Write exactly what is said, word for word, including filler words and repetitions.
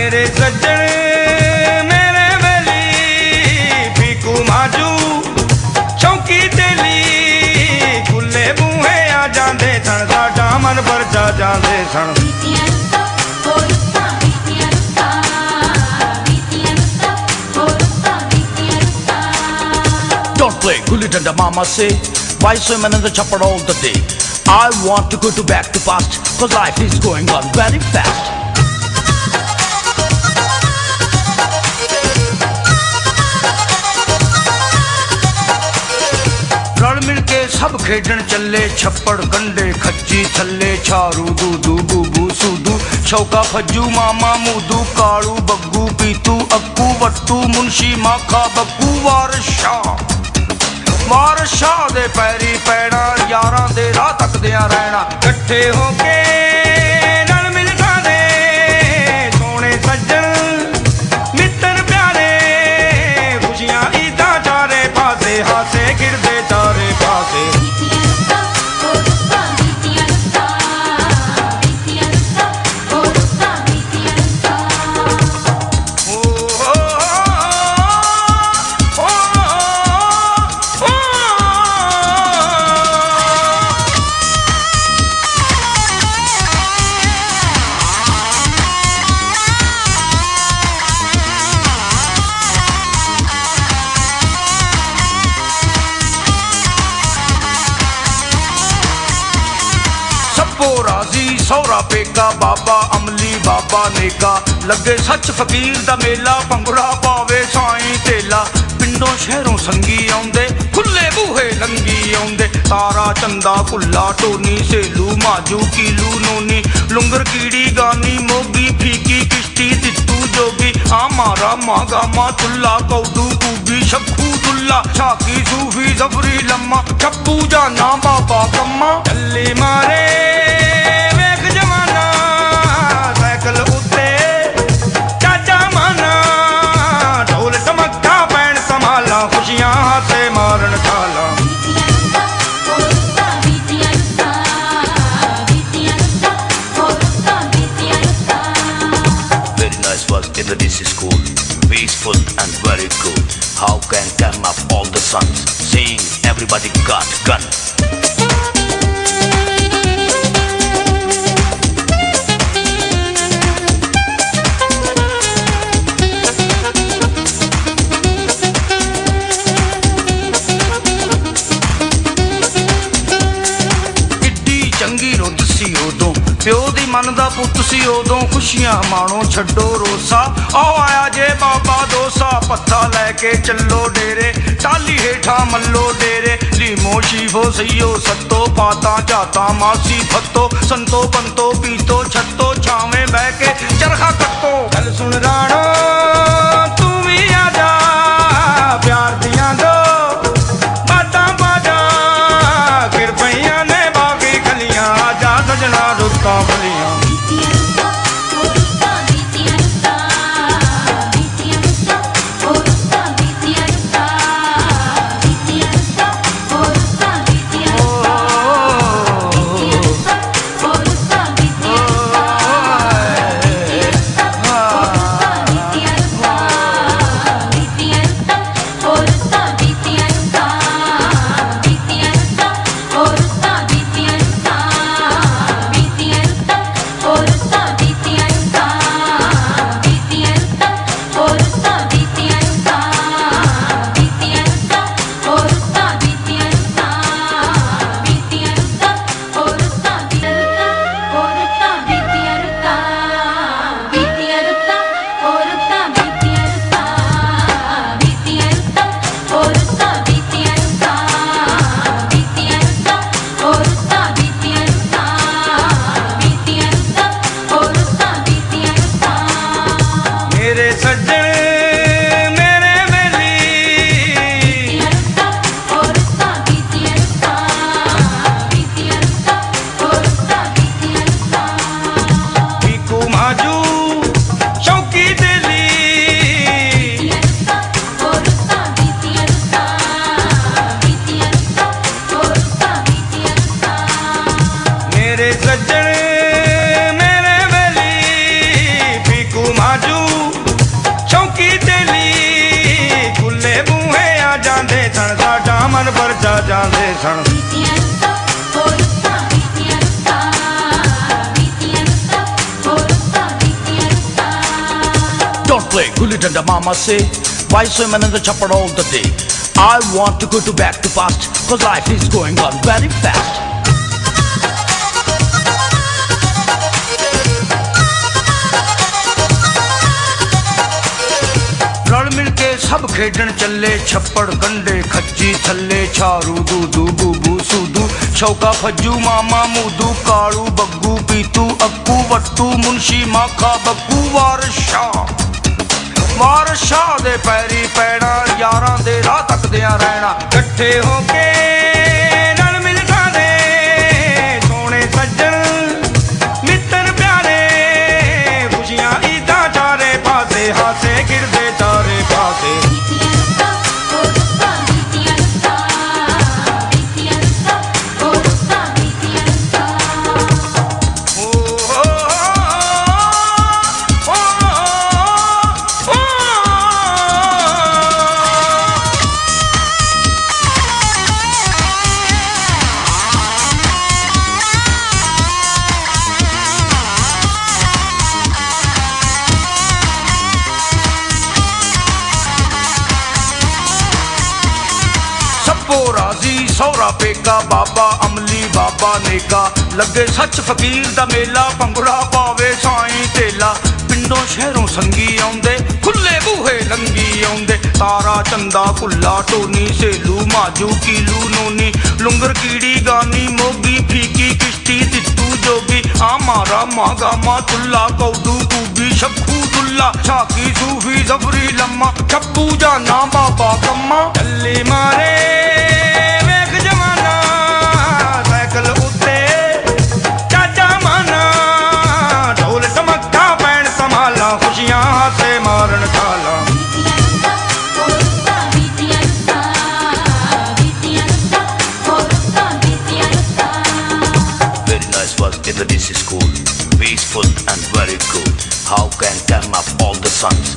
मेरे सज्जन मेरे वेली पीकू माजू चौकी तेली खुले बूहे आ जांदे सन साडा मन पर जा जांदे सन। Don't play gully danda mama say, why swimming in the chopper all the day? I want to go to back to past, cause life is going on very fast. रल मिल के सब खेडन चले छप्पड़ कंडे खच्ची थल्ले छारू दूदू बूबू सूदू शौका फज्जू मामा मूदू कालू बग्गू पीतू अक्कू वट्टू मुंशी माखा बग्गू वारशाह वारशाह दे पैरी पैना यारां दे राह तकदियां रहना कट्ठे होके रल मिल खाने सोने सज्जन मित्र प्यारे खुशियां ईदा चारे पासे हासे गिरदे चारे पासे। सौरा पेका बाबा अमली बाबा नेका लगे सच फकीर दा मेला भंगड़ा पावे साईं तेला पिंडों शहरों संगी आउंदे खुले बूहे लंगी आउंदे तारा चंदा कुल्ला टोनी सेलू माजू कीलू नोनी लुंगर कीड़ी गानी मोगी फीकी किश्ती तित्तू जोगी आमा रामा गामा चुल्ला कौडू कूबी शक्खू दुल्ला छाकी सूफी जफरी लम्मा छप्पू जाना बाबा कम्मा चल्ली मारे खुशियां से मारन खाला। Very nice work in the D C school, peaceful and very cool. How can come up all the sons, saying everybody got gun. प्यो दी मन दा पुत्त सी उदों खुशियां माणो छड्डो रोसा आओ आया जे बाबा दोसा पत्ता लैके चलो डेरे टाली हेठा मल्लो डेरे लीमो शीफो सईयो सत्तो पाता जाता मासी फत्तो संतो पंतो पीतो छत्तो छावे बह के चरखा कट्टो गल सुन राणो तू भी आजा प्यार दियां दो बातां बाजा फिर पईयां ने बागी खलियां आजा सजना रुत्तां फलियां। मेरे सज्जन मेरे वेली पीकू माजू चौकी तेली खुले बूहे आ जांदे सन साडा मन परचा जांदे सन Don't play gully danda mama say why swimming in the chopper all the day. I want to go to back to fast cause life is going on very fast. रल मिल के सब खेडन चले छप्पड़ कंडे खच्ची थल्ले छारू दूदू बूबू सूदू शौका फज्जू मामा मूदू कालू बग्गू पीतू अक्कू वट्टू मुंशी माखा बग्गू वारशाह वारशाह दे पैरी पैना यारां दे राह तकदियां रहना कट्ठे होके रल मिल खादे सोने सज्जन मित्र प्यारे खुशियां ईदा चारे पासे हासे गिरदे चारे पासे सौरा पेका बाबा अमली बाबा नेका लगे सच फकीर दा मेला भंगड़ा पावे साईं तेला पिंडों शहरों संगी आउंदे खुले बूहे लंगी आउंदे तारा चंदा कुल्ला टोनी सेलू माजू कीलू नोनी लुंगर कीड़ी गानी मोगी फीकी किश्ती तित्तू जोगी आमारा मागा मा तुल्ला कौडू कूबी शक्खू दुल्ला छाकी सूफी जफरी लम्मा छप्पू जाना बाबा कम्मा चली मारे खुशियां से मारन खाला Very nice work in the D C school, peaceful and very cool. How can turn up all the sons